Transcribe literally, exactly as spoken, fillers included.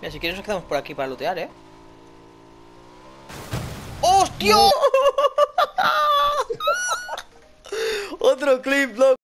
Mira, si quieres nos quedamos por aquí para lootear, ¿eh? ¡Hostia! Otro clip, loco.